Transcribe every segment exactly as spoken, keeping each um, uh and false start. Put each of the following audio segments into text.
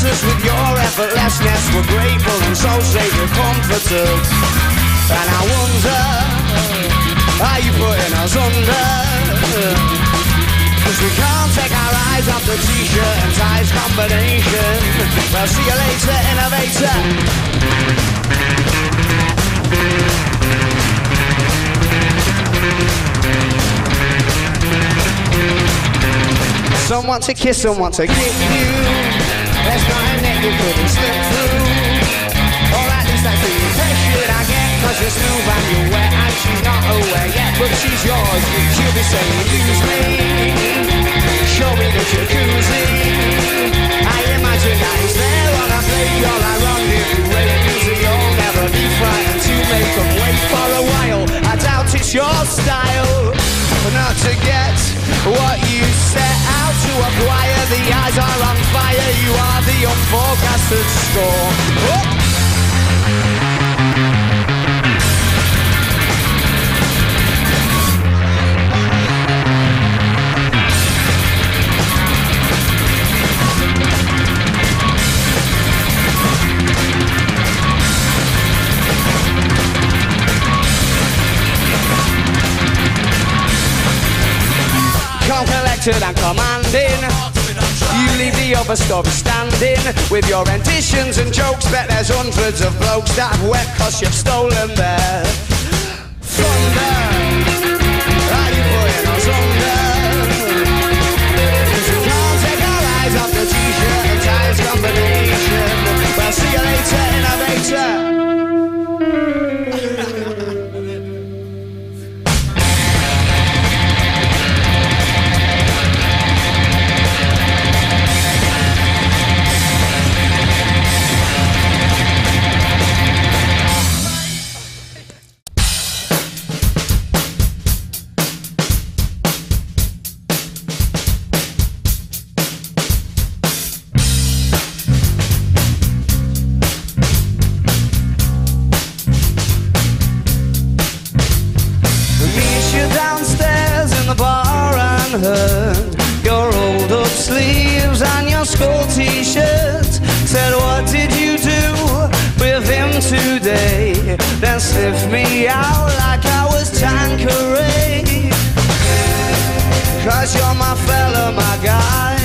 us with your effortlessness. We're grateful and so say you're comforted. And I wonder, are you putting us under? Cause we can't take our eyes off the t-shirt and ties combination. Well, see you later, innovator. Some want to kiss, some want to kick you. There's not a neck you couldn't slip through. Or at least that's the impression I get. Cause you're smooth and you're wet and she's not aware yet. But she's yours, she'll be saying use me. Show me the jacuzzi. I imagine that it's there on a plate. You're a rendezvous waiting so you'll never be frightened to make them wait for a while. I doubt it's your style not to get what you set out to acquire. The eyes are on fire, you are the unforecasted storm. Oh. Calm, collected and commanding. You leave the other story standing. With your renditions and jokes, bet there's hundreds of blokes that have wept cause you've stolen their thunder. Are you putting us under? Cause we can't take our eyes off the t-shirt and ties combination. Well, see you later, innovator. Your rolled up sleeves and your school t-shirt. Said what did you do with him today? Then sniffed me out like I was Tanqueray. Cause you're my fella, my guy.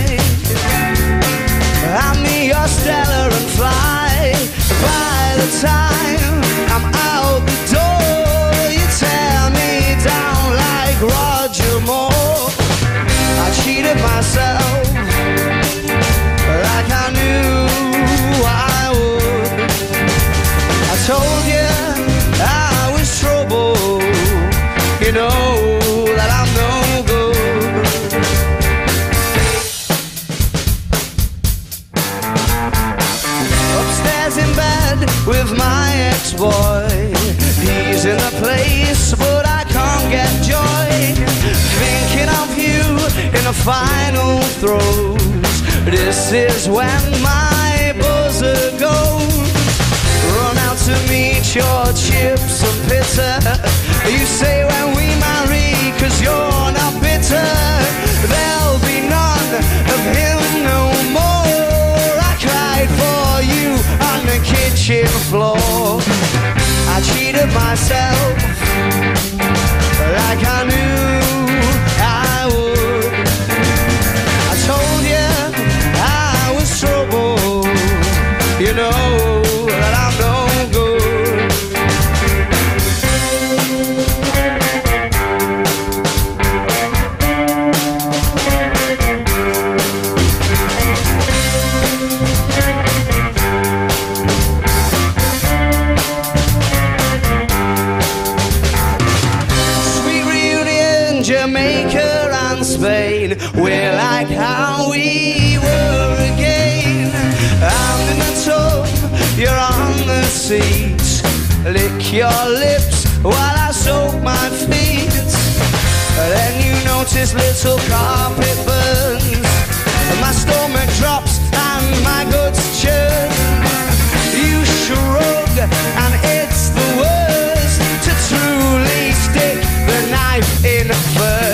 Hand me your Stella and fly. By the time I'm out the door, you tear me down like Roger Moore. I cheated myself like I knew I would. I told you I was trouble. You know that I'm no good. Upstairs in bed with my ex-boy. He's in the place but I can't get joy. Thinking of you in the final throes. This is when my buzzer goes. Run out to meet your chips and pitter. You say when we marry, cause you're not bitter. There'll be none of him no more. I cried for you on the kitchen floor. I cheated myself like I knew I would. I told you I was trouble. You know that I'm no good. Jamaica and Spain, we're like how we were again. I'm in the tub, you're on the seat. Lick your lips while I soak my feet. Then you notice little carpet burns. My stomach drops and my guts churn. You shrug and it's the worst to truly stick the knife in first.